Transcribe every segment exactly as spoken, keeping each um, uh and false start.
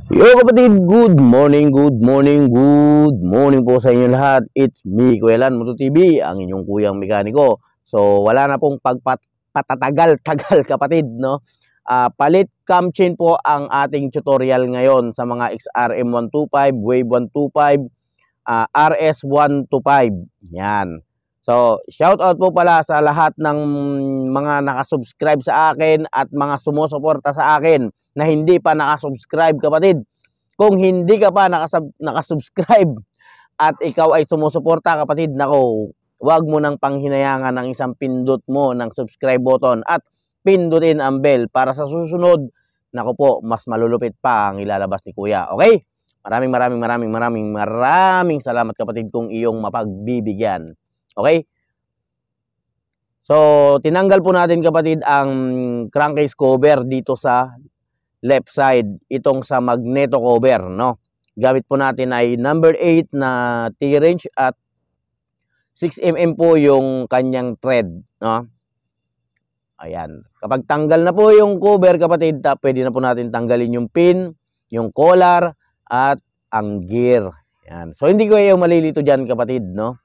Yo kapatid, good morning, good morning, good morning po sa inyo lahat. It's me, Kuya Lan, Moto T V, ang inyong kuyang mekaniko. So wala na pong pagpatatagal-tagal kapatid, no? Uh, palit cam chain po ang ating tutorial ngayon sa mga X R M one twenty-five, Wave one twenty-five, uh, R S one twenty-five. Yan. So, shout out po pala sa lahat ng mga nakasubscribe sa akin at mga sumusuporta sa akin na hindi pa nakasubscribe kapatid. Kung hindi ka pa nakasub nakasubscribe at ikaw ay sumusuporta kapatid, nako, wag mo nang panghinayangan ng isang pindot mo ng subscribe button at pindutin ang bell para sa susunod, nako po, mas malulupit pa ang ilalabas ni Kuya. Okay? Maraming maraming maraming maraming maraming salamat kapatid kung iyong mapagbibigyan. Okay? So, tinanggal po natin kapatid ang crankcase cover dito sa left side, itong sa magneto cover, no? Gamit po natin ay number eight na T-wrench at six millimeters po yung kanyang thread, no? Ayan. Kapag tanggal na po yung cover kapatid, pwede na po natin tanggalin yung pin, yung collar at ang gear. Ayan. So, hindi ko kayo malilito dyan kapatid, no?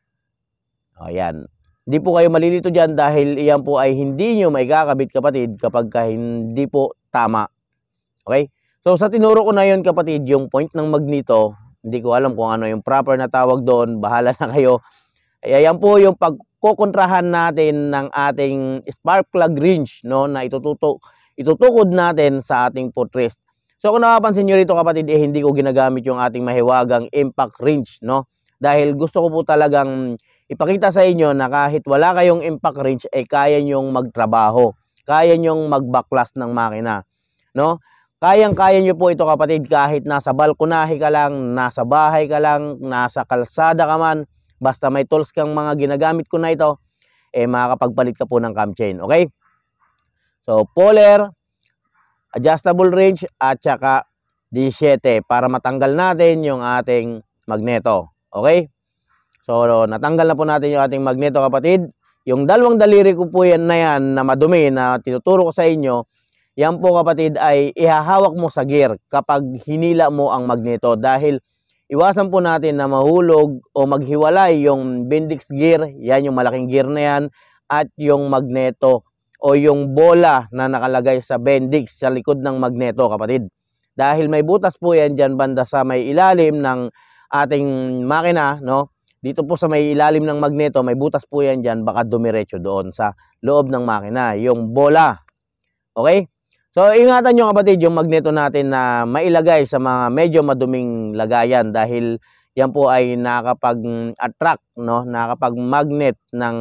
Ayan. Hindi po kayo malilito dyan dahil iyan po ay hindi nyo maikakabit kapatid kapag ka hindi po tama. Okay? So sa tinuro ko na yun kapatid, yung point ng magneto, hindi ko alam kung ano yung proper na tawag doon, bahala na kayo. Ayan po yung pagkukontrahan natin ng ating spark plug wrench, no, na itututok, itutukod natin sa ating footrest. So kung napapansin nyo rito kapatid, eh, hindi ko ginagamit yung ating mahiwagang impact wrench, no? Dahil gusto ko po talagang ipakita sa inyo na kahit wala kayong impact wrench, eh kaya nyong magtrabaho. Kaya nyong magbaklas ng makina, no? Kayang-kaya nyo po ito kapatid kahit nasa balkonahe ka lang, nasa bahay ka lang, nasa kalsada ka man, basta may tools kang mga ginagamit ko na ito, eh makakapagpalit ka po ng cam chain, okay? So, puller, adjustable wrench, at saka D seven para matanggal natin yung ating magneto, okay? So, natanggal na po natin yung ating magneto kapatid. Yung dalawang daliri ko po yan na yan na madumi na tinuturo ko sa inyo, yan po kapatid ay ihahawak mo sa gear kapag hinila mo ang magneto dahil iwasan po natin na mahulog o maghiwalay yung Bendix gear, yan yung malaking gear na yan, at yung magneto o yung bola na nakalagay sa Bendix sa likod ng magneto kapatid. Dahil may butas po yan dyan banda sa may ilalim ng ating makina, no? Dito po sa may ilalim ng magneto, may butas po yan dyan, baka dumiretso doon sa loob ng makina, yung bola. Okay? So, ingatan nyo kapatid yung magneto natin na mailagay sa mga medyo maduming lagayan dahil yan po ay nakakapag-attract, no? Nakakapag-magnet ng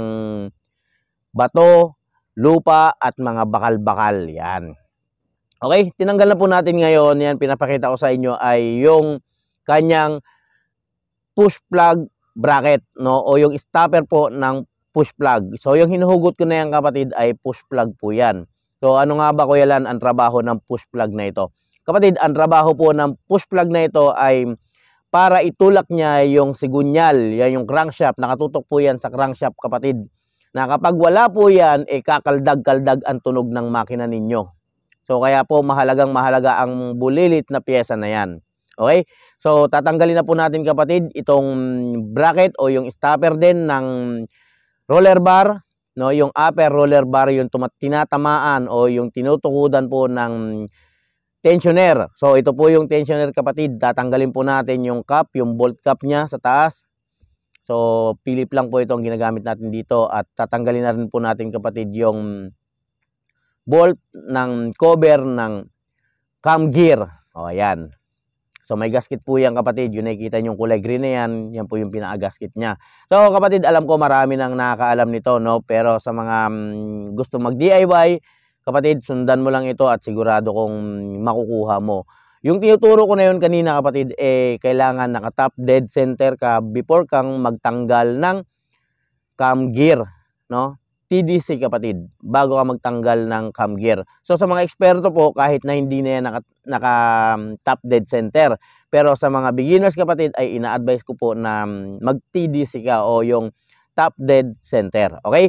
bato, lupa at mga bakal-bakal. Yan. Okay? Tinanggal na po natin ngayon. Yan, pinapakita ko sa inyo ay yung kanyang push plug bracket, no? O yung stopper po ng push plug. So, yung hinuhugot ko na yan kapatid ay push plug po yan. So, ano nga ba Kuya Lan ang trabaho ng push plug na ito? Kapatid, ang trabaho po ng push plug na ito ay para itulak niya yung sigunyal, yan yung crankshaft. Nakatutok po yan sa crankshaft kapatid. Na kapag wala po yan, eh kakaldag-kaldag ang tunog ng makina ninyo. So, kaya po mahalagang mahalaga ang bulilit na pyesa na yan. Okay? So, tatanggalin na po natin kapatid itong bracket o yung stopper din ng roller bar. No, yung upper roller bar yung tinatamaan o yung tinutukudan po ng tensioner. So ito po yung tensioner kapatid. Tatanggalin po natin yung cap, yung bolt cap niya sa taas. So Philip lang po ito ang ginagamit natin dito at tatanggalin na rin po natin kapatid yung bolt ng cover ng cam gear. O ayan. So may gasket po yan kapatid, yung nakikita yung kulay green na yan, yan po yung pinaka-gasket niya. So kapatid, alam ko marami nang nakakaalam nito, no? Pero sa mga um, gusto mag-D I Y, kapatid, sundan mo lang ito at sigurado kong makukuha mo. Yung tinuturo ko na yun kanina kapatid, eh kailangan naka-top dead center ka before kang magtanggal ng cam gear, no? T D C kapatid, bago ka magtanggal ng cam gear. So sa mga eksperto po, kahit na hindi na yan naka, naka top dead center, pero sa mga beginners kapatid ay ina-advise ko po na mag T D C ka o yung top dead center. Okay?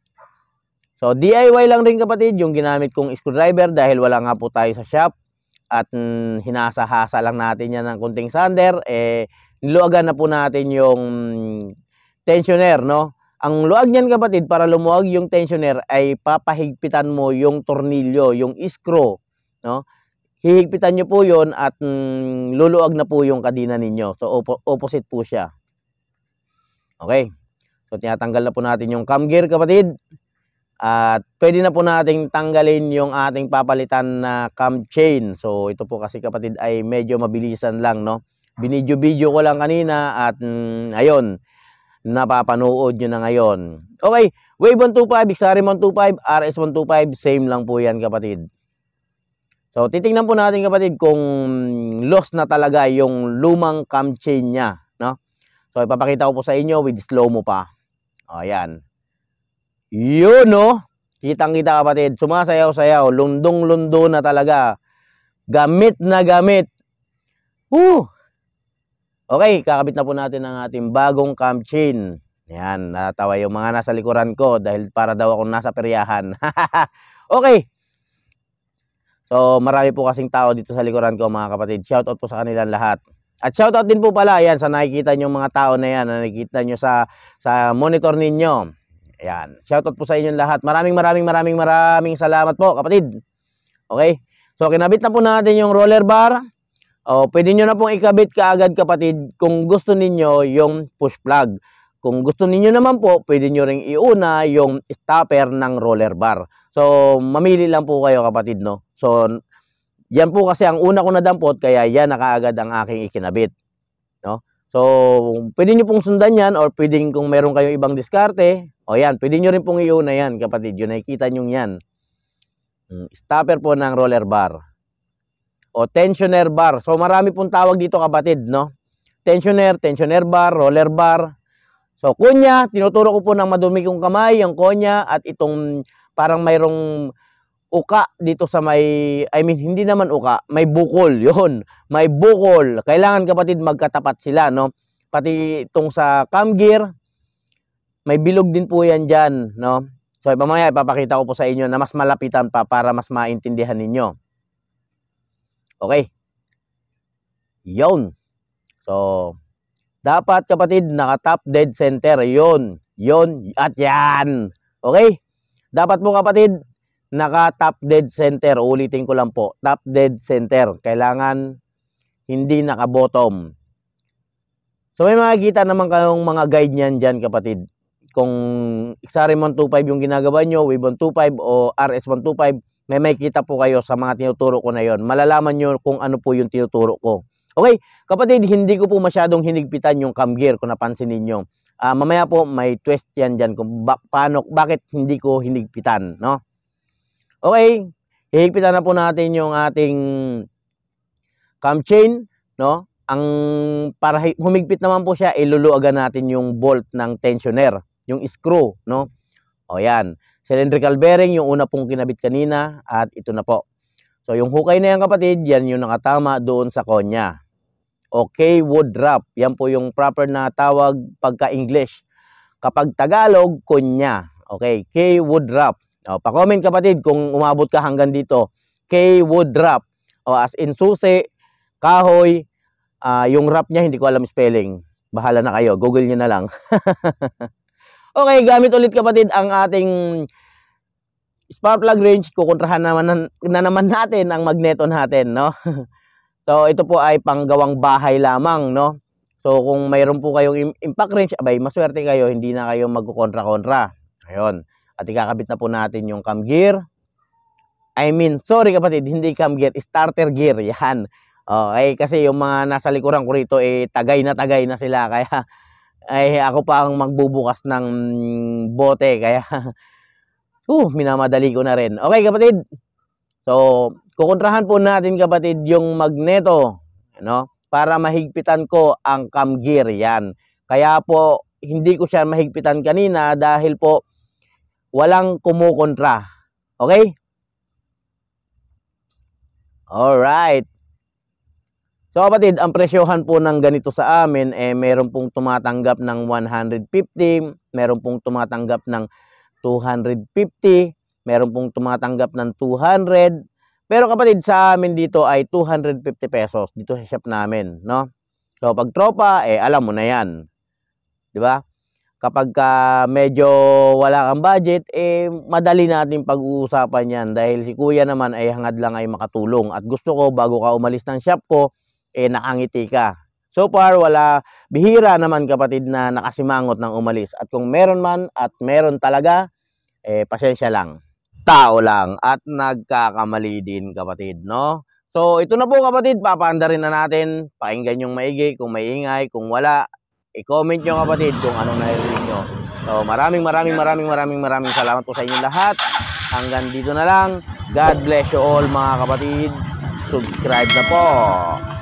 So D I Y lang rin kapatid yung ginamit kong screwdriver dahil wala nga po tayo sa shop. at mm, hinasa-hasa lang natin yan ng kunting sander, eh, niluagan na po natin yung tensioner, no? Ang luag niyan kapatid, para lumuwag yung tensioner ay papahigpitan mo yung tornilyo, yung screw, no? Hihigpitan nyo po yun at mm, luluag na po yung kadena ninyo. So, op opposite po siya. Okay. So, tinatanggal na po natin yung cam gear kapatid. At pwede na po nating tanggalin yung ating papalitan na cam chain. So, ito po kasi kapatid ay medyo mabilisan lang, no? Binidyo-video ko lang kanina at mm, ayun, napapanood nyo na ngayon. Okay, Wave one twenty-five, Xari one twenty-five, R S one twenty-five, same lang po yan kapatid. So, titingnan po natin kapatid kung lost na talaga yung lumang cam chain niya, no? So, ipapakita ko po sa inyo with slow-mo pa. O, ayan. Yun, no? Kitang-kita kapatid, sumasayaw-sayaw, lundong-lundo na talaga. Gamit na gamit. Woo! Okay, kakabit na po natin ang ating bagong cam chain. Yan, natawa yung mga nasa likuran ko dahil para daw ako nasa peryahan. Okay. So, marami po kasing tao dito sa likuran ko mga kapatid. Shoutout po sa kanilang lahat. At shoutout din po pala, yan, sa nakikita nyo mga tao na yan, na nakikita nyo sa, sa monitor ninyo. Ayan. Shoutout po sa inyong lahat. Maraming maraming maraming maraming salamat po kapatid. Okay. So kinabit na po natin yung roller bar. O, pwede nyo na pong ikabit kaagad kapatid kung gusto ninyo yung push plug. Kung gusto ninyo naman po, pwede nyo ring iuna yung stopper ng roller bar. So mamili lang po kayo kapatid, no. So yan po kasi ang una ko nadampot kaya yan na kaagad ang aking ikinabit, no. So, pwede nyo pong sundan yan or pwede kung meron kayong ibang diskarte, o yan, pwede nyo rin pong iuna yan kapatid, yun nakikita nyo yan. Stopper po ng roller bar. O tensioner bar. So, marami pong tawag dito kapatid, no? Tensioner, tensioner bar, roller bar. So, kunya, tinuturo ko po ng madumi kong kamay, yung kunya, at itong parang mayroong uka dito sa may, I mean, hindi naman uka, may bukol, yun, may bukol. Kailangan kapatid magkatapat sila, no? Pati itong sa cam gear, may bilog din po yan dyan, no? So, mamaya ipapakita ko po sa inyo na mas malapitan pa para mas maintindihan ninyo. Okay. Yun. So, dapat kapatid, naka-top dead center, yun, yun, at yan. Okay? Dapat po kapatid, naka top dead center. Ulitin ko lang po, top dead center. Kailangan hindi naka bottom. So may makikita naman kayong mga guide niyan diyan kapatid. Kung Xari one twenty-five yung ginagawa nyo, Wave one twenty-five o R S one twenty-five, may makikita po kayo sa mga tinuturo ko na yon. Malalaman nyo kung ano po yung tinuturo ko. Okay, kapatid, hindi ko po masyadong hinigpitan yung cam gear kung napansin ninyo. Uh, mamaya po may twist yan dyan kung ba paano, bakit hindi ko hinigpitan, no? Okay, hihigpitan na po natin yung ating cam chain, no? Ang para humigpit naman po siya, iluluagan natin yung bolt ng tensioner, yung screw, no? O yan, cylindrical bearing, yung una pong kinabit kanina, at ito na po. So yung hukay na yan kapatid, yan yung nakatama doon sa konya. Okay, wood wrap, yan po yung proper na tawag pagka-English. Kapag Tagalog, konya. Okay, K wood wrap. O, pa-comment kapatid kung umabot ka hanggang dito. K wood wrap. O, as in susi, kahoy, uh, yung wrap niya hindi ko alam spelling. Bahala na kayo, Google nyo na lang. Okay, gamit ulit kapatid ang ating spark plug range. Kukontrahan naman na, na naman natin ang magneto natin, no? So ito po ay panggawang bahay lamang, no? So kung mayroon po kayong impact range, abay maswerte kayo, hindi na kayo magkukontra-kontra. Ayun. At ikakabit na po natin yung cam gear. I mean, sorry kapatid, hindi cam gear, starter gear. Yan. Okay, kasi yung mga nasa likuran ko rito, eh, tagay na tagay na sila. Kaya, ay, ako pa ang magbubukas ng bote. Kaya, uh, minamadali ko na rin. Okay kapatid. So, kukontrahan po natin kapatid yung magneto. No? Para mahigpitan ko ang cam gear. Yan. Kaya po, hindi ko siya mahigpitan kanina dahil po, walang kumukontra. Okay? Alright. So kapatid, ang presyohan po ng ganito sa amin, eh meron pong tumatanggap ng one hundred fifty, meron pong tumatanggap ng two hundred fifty, meron pong tumatanggap ng two hundred, Pero kapatid, sa amin dito ay two hundred fifty pesos dito sa shop namin, no? So pag tropa, eh alam mo na 'yan. 'Di ba? Kapag ka medyo wala kang budget, eh madali nating pag-uusapan 'yan dahil si Kuya naman ay hangad lang ay makatulong at gusto ko bago ka umalis ng shop ko, eh nakangiti ka. So far, wala, bihira naman kapatid na nakasimangot ng umalis. At kung meron man at meron talaga, eh pasensya lang. Tao lang at nagkakamali din kapatid, no? So ito na po kapatid, papaanda rin na natin. Pakinggan yung maigi, kung may ingay, kung wala, i-comment nyo kapatid kung anong narinig nyo. So maraming maraming maraming maraming maraming salamat po sa inyong lahat. Hanggang dito na lang. God bless you all mga kapatid. Subscribe na po.